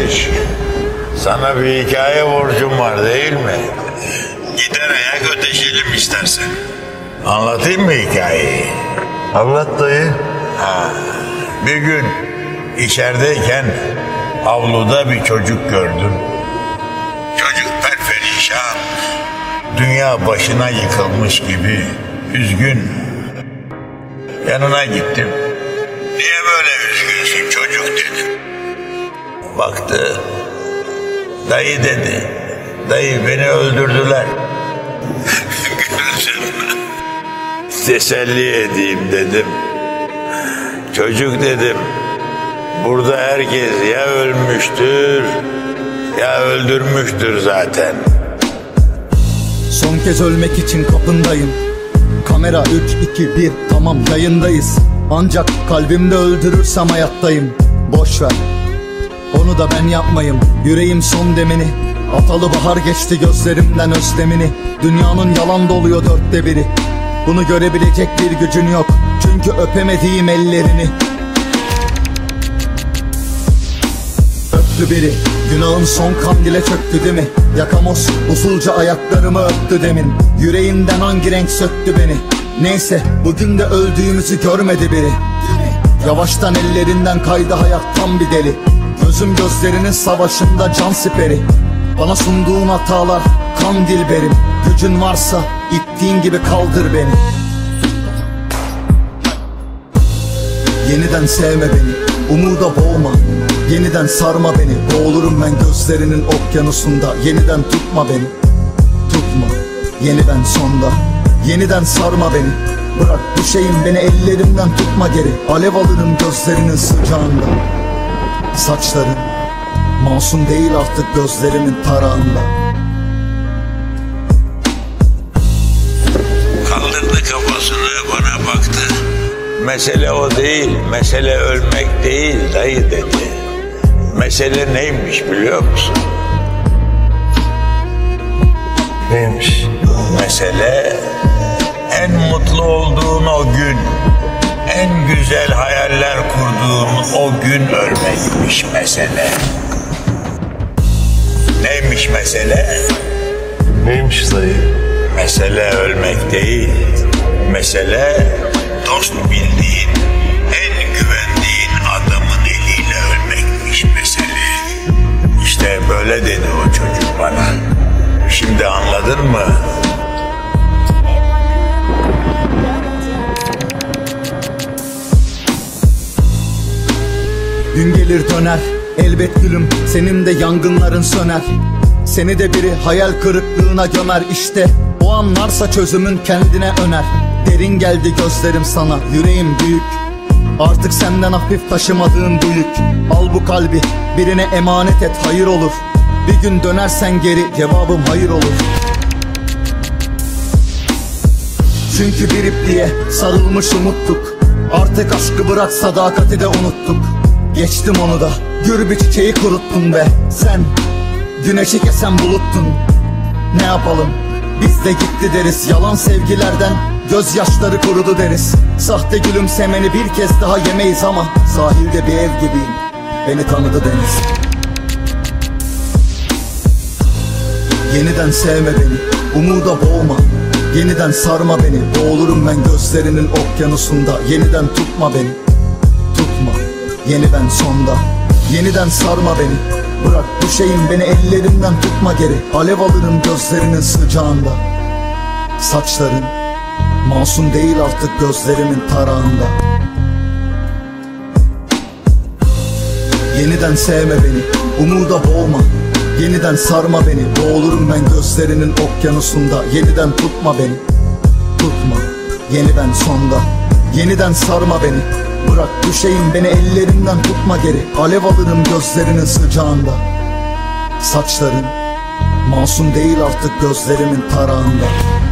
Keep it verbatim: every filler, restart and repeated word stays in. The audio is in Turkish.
kardeş. Sana bir hikaye borcum var değil mi? Gider ayak ödeşelim istersen. Anlatayım mı hikayeyi? Anlat dayı. Ha, bir gün içerideyken avluda bir çocuk gördüm. Çocuk perperişan. Dünya başına yıkılmış gibi üzgün. Yanına gittim. Niye böyle üzgünsün çocuk dedim. Baktı. Dayı dedi. Dayı beni öldürdüler. Teselli edeyim dedim. Çocuk dedim. Burada herkes ya ölmüştür ya öldürmüştür zaten. Son kez ölmek için kapındayım. Kamera üç iki bir, tamam yayındayız. Ancak kalbimde öldürürsem hayattayım. Boş ver, onu da ben yapmayım. Yüreğim son demini, atalı bahar geçti gözlerimden özlemini. Dünyanın yalan doluyor dörtte biri. Bunu görebilecek bir gücün yok, çünkü öpemediğim ellerini. Öptü biri, günahın son kandile çöktü değil mi? Yakamoz usulca ayaklarımı öptü demin. Yüreğimden hangi renk söktü beni? Neyse, bugün de öldüğümüzü görmedi biri. Yavaştan ellerinden kaydı hayat, tam bir deli. Gözüm gözlerinin savaşında can siperi. Bana sunduğun hatalar kan dilberim. Gücün varsa ittiğin gibi kaldır beni. Yeniden sevme beni, umuda boğma. Yeniden sarma beni, boğulurum ben gözlerinin okyanusunda. Yeniden tutma beni, tutma, yeniden sonda. Yeniden sarma beni, bırak düşeyim beni, ellerimden tutma geri. Alev alırım gözlerinin sıcağında. Saçların masum değil artık gözlerimin tarağında. Kaldırdı kafasını bana baktı. Mesele o değil, mesele ölmek değil dayı dedi. Mesele neymiş biliyor musun? Neymiş? Mesele en mutlu olduğun o gün, en güzel hayaller kurduğun o gün ölmekmiş mesele. Neymiş mesele? Neymiş dayı? Mesele ölmek değil, mesele dost bildiğin, en güvendiğin adamın eliyle ölmekmiş mesele. İşte böyle dedi o çocuk bana. Şimdi anladın mı? Gün gelir döner, elbet gülüm, senin de yangınların söner. Seni de biri hayal kırıklığına gömer. İşte o anlarsa çözümün kendine öner. Derin geldi gözlerim sana, yüreğim büyük. Artık senden hafif taşımadığın bu yük. Al bu kalbi, birine emanet et, hayır olur. Bir gün dönersen geri, cevabım hayır olur. Çünkü bir ipliğe sarılmış umuttuk. Artık aşkı bırak, sadakati de unuttuk. Geçtim onu da, gür bir çiçeği kuruttun be. Sen güneşi kesen buluttun. Ne yapalım, biz de gitti deriz. Yalan sevgilerden gözyaşları kurudu deriz. Sahte gülümsemeni bir kez daha yemeyiz ama sahilde bir ev gibiyim, beni tanıdı deniz. Yeniden sevme beni, umuda boğma. Yeniden sarma beni, boğulurum ben gözlerinin okyanusunda. Yeniden tutma beni, tutma, yeniden sonda. Yeniden sarma beni, bırak düşeyim beni, ellerimden tutma geri. Alev alırım gözlerinin sıcağında. Saçların masum değil artık gözlerimin tarağında. Yeniden sevme beni, umuda boğma. Yeniden sarma beni, boğulurum ben gözlerinin okyanusunda. Yeniden tutma beni, tutma, yeniden sonda. Yeniden sarma beni, bırak düşeyim beni, ellerimden tutma geri. Alev alırım gözlerinin sıcağında. Saçların masum değil artık gözlerimin tarağında.